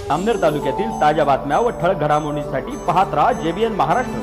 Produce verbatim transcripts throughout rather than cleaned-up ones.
अमनेर तालुक्यातील ताज्या बातम्या व ठळक घडामोडींसाठी पाहत राहा जेबीएन महाराष्ट्र।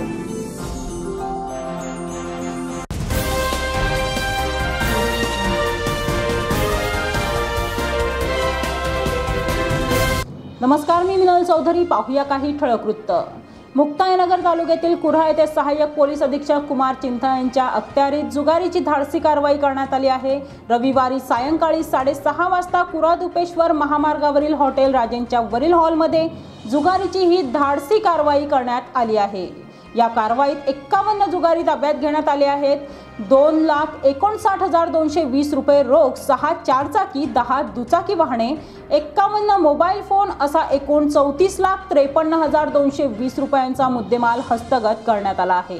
नमस्कार, मी मिनल चौधरी। पाहूया काही ठळक वृत्त। मुक्ताईनगर तालुक्यातील कुऱ्हा येथे सहाय्यक पोलीस अधीक्षक कुमार चिंता यांच्या अखत्यारीत जुगारीची धाडसी कारवाई करण्यात आली आहे। रविवारी सायंकाळी साडेसहा वाजता कुऱ्हा दुपेश्वर महामार्गावरील हॉटेल राजेंच्या वरील हॉलमध्ये जुगारीची ही धाडसी कारवाई करण्यात आली आहे। या कारवाईत एक्कावन्न जुगारी ताब्यात घेण्यात आले आहेत। दोन लाख एकोणसाठ हजार दोनशे वीस रुपये रोख, सहा चारचाकी, दहा दुचाकी वाहने, एक्कावन्न मोबाईल फोन असा एकूण चौतीस लाख त्रेपन्न हजार दोनशे वीस रुपयांचा मुद्देमाल हस्तगत करण्यात आला आहे।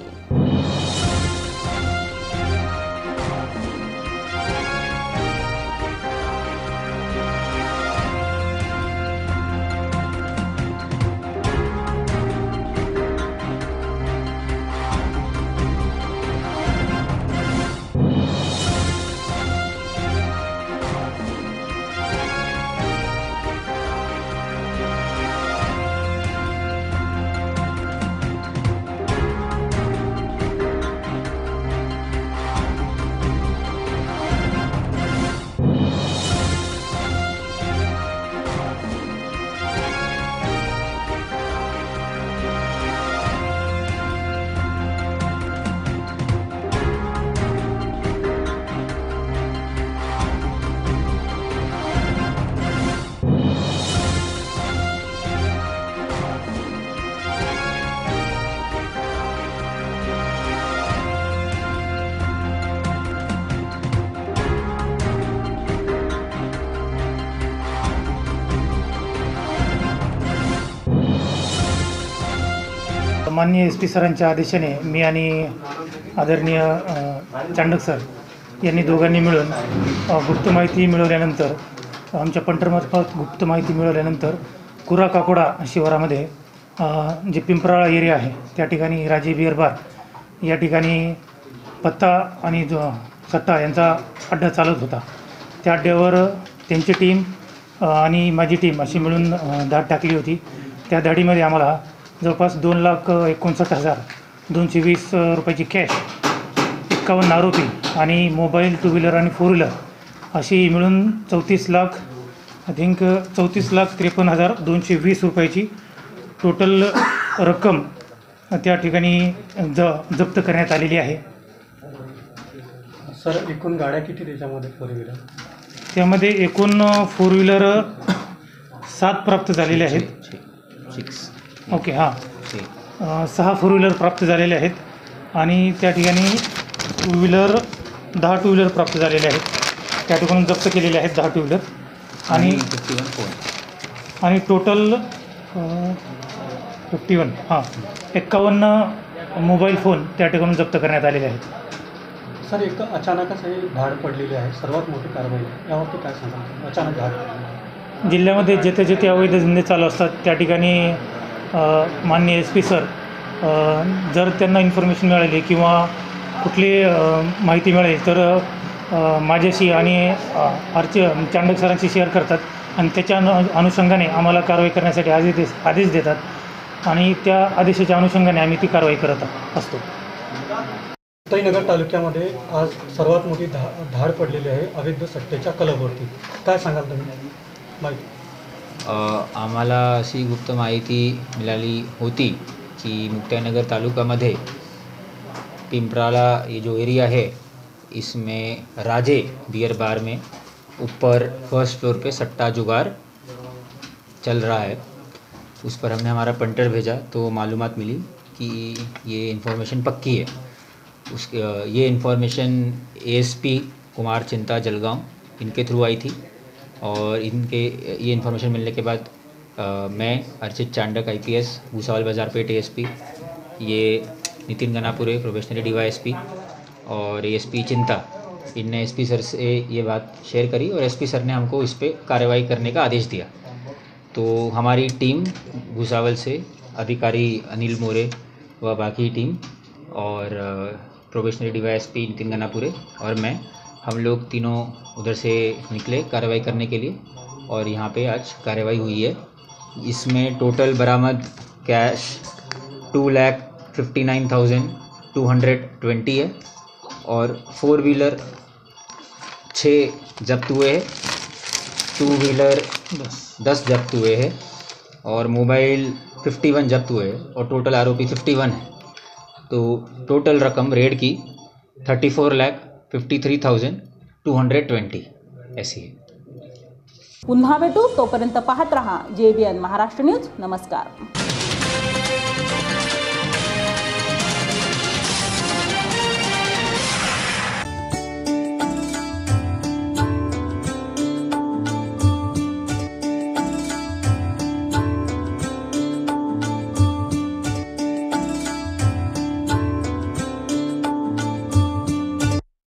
माननीय एस पी सरांच्या आदेशाने मी आणि आदरणीय चांडक सर यांनी दोघांनी मिळून गुप्त माहिती मिळवल्यानंतर आमच्या पंटरमार्फत गुप्त माहिती मिळवल्यानंतर कुऱ्हा काकोडा शिवारामध्ये जे पिंपराळा एरिया आहे त्या ठिकाणी राजे बियर बार या ठिकाणी पत्ता आणि जो सट्टा यांचा अड्डा चालत होता। त्या अड्ड्यावर त्यांची टीम आणि माझी टीम अशी मिळून धाड टाकली होती। त्या धाडीमध्ये आम्हाला जवळपास दोन लाख एकोणसाठ हजार दोनशे वीस रुपयाची कॅश, एक्कावन्न आरोपी आणि मोबाईल, टू व्हीलर आणि फोर व्हीलर अशी मिळून चौतीस लाख आय थिंक चौतीस लाख त्रेपन्न हजार दोनशे वीस रुपयाची टोटल रक्कम त्या ठिकाणी ज जप्त करण्यात आलेली आहे। सर, एकूण गाड्या किती त्याच्यामध्ये फोर व्हीलर? त्यामध्ये एकूण फोर व्हीलर सात प्राप्त झालेले आहेत। सिक्स ओके, हां, सहा फोर व्हीलर प्राप्त झालेले आहेत आणि त्या ठिकाणी टू व्हीलर दहा टू व्हीलर प्राप्त झालेले आहेत। त्या ठिकाणी जप्त केलेले आहेत दहा टू व्हीलर आणि फिफ्टी वन फोन आणि टोटल फिफ्टी वन हां एक्कावन्न मोबाईल फोन त्या ठिकाणी जप्त करण्यात आलेले आहेत। सर, एक अचानकच हे धाड पडलेली आहे, सर्वात मोठी कारवाई, यावरती काय सांगाल? अचानक धाड जिल्ह्यामध्ये जेथे जेथे अवैध धंदे चालू असतात त्या ठिकाणी माननीय एस पी सर जर त्यांना इन्फॉर्मेशन मिळाली किंवा कुठली माहिती मिळाली तर माझ्याशी आणि आरचे चांडक सरांशी शेअर करतात आणि त्याच्या अनु अनुषंगाने आम्हाला कारवाई करण्यासाठी आदेश आदेश देतात आणि त्या आदेशाच्या अनुषंगाने आम्ही ती कारवाई करत असतो। मुक्ताईनगर तालुक्यामध्ये आज सर्वात मोठी धा धाड पडलेली आहे अवैध सट्ट्याच्या क्लबवरती, काय सांगाल तुम्ही माहिती? आम्हाला अशी गुप्त माहिती मिळाली होती कि मुक्ताईनगर तालुकामध्ये पिंपराला ये जो एरिया है इसमें राजे बियर बार में ऊपर फर्स्ट फ्लोर पे सट्टा जुगार चल रहा है। उस पर हमने हमारा पंटर भेजा तो मालूमात मिली कि ये इन्फॉर्मेशन पक्की है। उस ये इन्फॉर्मेशन एएसपी कुमार चिंता जलगांव इनके थ्रू आई थी और इनके ये इन्फॉर्मेशन मिलने के बाद आ, मैं अर्चित चांडक आईपीएस भूसावल बाजारपेट एएसपी, ये नितिन गनापुरे प्रोबेशनरी डीवाईएसपी और एएसपी चिंता, इनने एसपी सर से ये बात शेयर करी और एसपी सर ने हमको इस पर कार्रवाई करने का आदेश दिया। तो हमारी टीम भूसावल से अधिकारी अनिल मोरे व बाकी टीम और प्रोबेशनरी डीवाईएसपी नितिन गनापुरे और मैं, हम लोग तीनों उधर से निकले कार्रवाई करने के लिए और यहाँ पे आज कार्रवाई हुई है। इसमें टोटल बरामद cash two lakh fifty nine thousand two hundred twenty है और फोर व्हीलर छः जब्त हुए हैं, टू व्हीलर दस जब्त हुए हैं और मोबाइल फिफ्टी वन जब्त हुए हैं और टोटल आरोपी फिफ्टी वन है। तो टोटल रकम रेड की thirty four lakh fifty three thousand two hundred twenty ऐसी है। पुन्हा भेटू, तोपर्यंत पाहत रहा जे बी एन महाराष्ट्र न्यूज। नमस्कार.